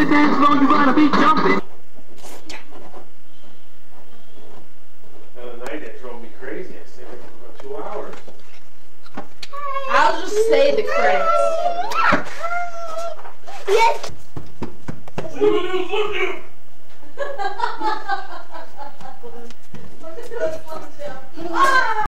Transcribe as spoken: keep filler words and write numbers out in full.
the dance floor, you gotta be jumping. The other night that drove me crazy. I stayed there for about two hours. I'll just say the credits. Yes. Look at this, look at